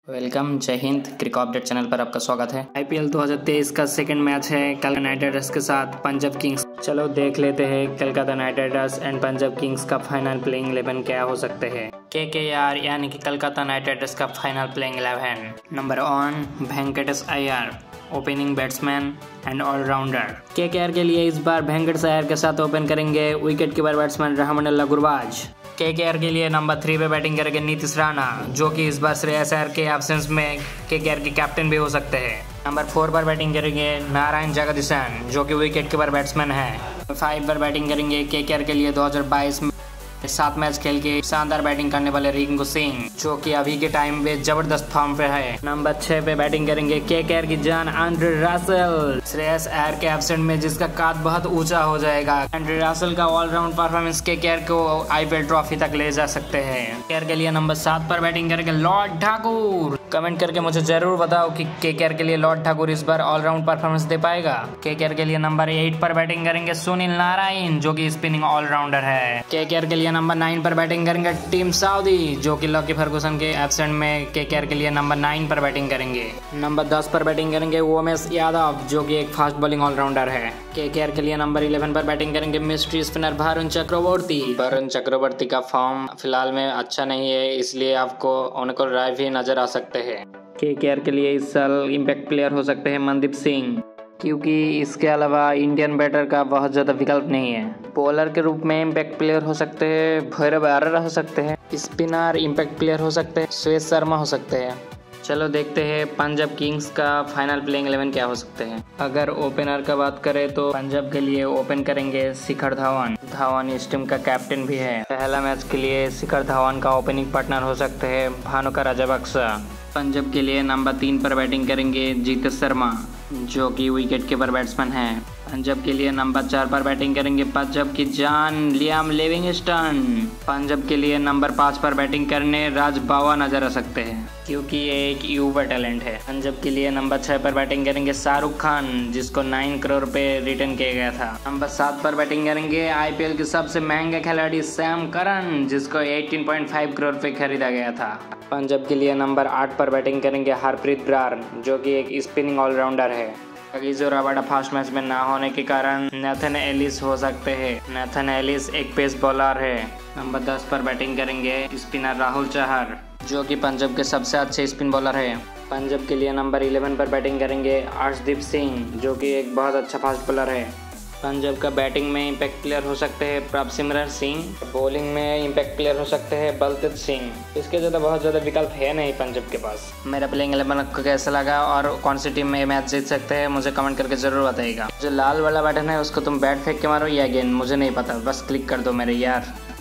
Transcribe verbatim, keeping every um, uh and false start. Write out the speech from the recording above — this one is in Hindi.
वेलकम, जय हिंद। क्रिकेट अपडेट चैनल पर आपका स्वागत है। आईपीएल दो हज़ार तेईस का सेकंड मैच है कल नाइट राइडर्स के साथ पंजाब किंग्स। चलो देख लेते हैं Kolkata Knight Riders and Punjab Kings का फाइनल प्लेइंग इलेवन क्या हो सकते हैं। केकेआर यानी कि कोलकाता नाइट राइडर्स का final playing eleven. Number one, Venkatesh Iyer, opening batsman and allrounder. KKR के लिए इस बार वेंकटेश अय्यर के साथ ओपन करेंगे wicket keeper batsman Rahmanullah Gurbaz. KKR के लिए नंबर थ्री पे बैटिंग करेंगे नीतीश राणा, जो कि इस बार श्रेयस अय्यर के एब्सेंस में केकेआर के कैप्टन भी हो सकते हैं। नंबर फोर पर बैटिंग करेंगे नारायण जगदीशन, जो कि विकेट कीपर बैट्समैन है। फाइव पर बैटिंग करेंगे केकेआर के लिए दो हज़ार बाईस में सात मैच खेल के शानदार बैटिंग करने वाले रिंकू सिंह, जो कि अभी के टाइम में जबरदस्त फॉर्म पे है। नंबर छह पे बैटिंग करेंगे केकेआर की जान आंद्रे रसेल, श्रेयस अय्यर के एब्सेंट में जिसका काद बहुत ऊंचा हो जाएगा। आंद्रे रसेल का ऑलराउंड परफॉर्मेंस केकेआर को आईपीएल ट्रॉफी तक ले जा सकते हैं। केकेआर के लिए नंबर सात पर बैटिंग करेंगे लॉर्ड ठाकुर। कमेंट करके मुझे जरूर बताओ कि केकेआर के लिए लॉर्ड ठाकुर इस बार ऑलराउंड परफॉर्मेंस दे पाएगा। केकेआर के लिए नंबर एट पर बैटिंग करेंगे सुनील नारायण, जो कि स्पिनिंग ऑलराउंडर है। केकेआर के लिए नंबर नाइन पर बैटिंग करेंगे टीम साउदी, जो कि लकी फर्गुसन के एब्सेंट में केकेआर के लिए नंबर नाइन पर बैटिंग करेंगे। नंबर दस पर बैटिंग करेंगे उमेश यादव, जो कि एक फास्ट बॉलिंग ऑलराउंडर है। केकेआर के लिए नंबर इलेवन पर बैटिंग करेंगे मिस्ट्री स्पिनर वरुण चक्रवर्ती। वरुण चक्रवर्ती का फॉर्म फिलहाल में अच्छा नहीं है, इसलिए आपको उनको राय भी नजर आ सकते हैं। केकेआर के लिए इस साल इम्पैक्ट प्लेयर हो सकते हैं मनदीप सिंह, क्योंकि इसके अलावा इंडियन बैटर का बहुत ज़्यादा विकल्प नहीं है। बॉलर के रूप में इम्पैक्ट प्लेयर हो सकते हैं भैरव आर्यर हो सकते हैं। स्पिनर इम्पैक्ट प्लेयर हो सकते हैं श्रेयस शर्मा हो सकते हैं। चलो देखते हैं पंजाब किंग्स का फाइनल प्लेइंग इलेवन क्या हो सकते हैं। अगर ओपनर का बात करें तो पंजाब के लिए ओपन करेंगे शिखर धवन। धवन इस टीम का कैप्टन भी है। पहला मैच के लिए शिखर धवन का ओपनिंग पार्टनर हो सकते हैं भानुका राजपक्सा। पंजाब के लिए नंबर तीन पर बैटिंग करेंगे जीतेश शर्मा, जो कि विकेट कीपर बैट्समैन है। पंजाब के लिए नंबर चार पर बैटिंग करेंगे पंजाब की जान लियाम लिविंगस्टन। पंजाब के लिए नंबर पाँच पर बैटिंग करने राज बावा नजर आ सकते हैं, क्योंकि ये एक युवा टैलेंट है। पंजाब के लिए नंबर छह पर बैटिंग करेंगे शाहरुख खान, जिसको नाइन करोड़ रुपए रिटर्न किया गया था। नंबर सात पर बैटिंग करेंगे आईपीएल के सबसे महंगे खिलाड़ी सैम करन, जिसको अठारह पॉइंट पाँच करोड़ रुपए खरीदा गया था। पंजाब के लिए नंबर आठ पर बैटिंग करेंगे हरप्रीत ब्रार, जो कि एक स्पिनिंग ऑलराउंडर है। अगीजो रबाडा फर्स्ट मैच में ना होने के कारण नेथन एलिस हो सकते हैं। नेथन एलिस एक पेस बॉलर है। नंबर दस पर बैटिंग करेंगे स्पिनर राहुल चहर, जो कि पंजाब के सबसे अच्छे स्पिन बॉलर है। पंजाब के लिए नंबर इलेवन पर बैटिंग करेंगे अर्शदीप सिंह, जो कि एक बहुत अच्छा फास्ट बॉलर है। पंजाब का बैटिंग में इम्पैक्ट प्लेयर हो सकते हैं प्रभसिमरन सिंह। बॉलिंग में इम्पैक्ट प्लेयर हो सकते हैं बलतेज सिंह। इसके ज़्यादा बहुत ज़्यादा विकल्प है नहीं पंजाब के पास। मेरा प्लेइंग इलेवन आपको कैसा लगा और कौन सी टीम में मैच जीत सकते हैं मुझे कमेंट करके ज़रूर बताइएगा। जो लाल वाला बटन है उसको तुम बैट फेंक के मारो या गेंद, मुझे नहीं पता, बस क्लिक कर दो मेरे यार।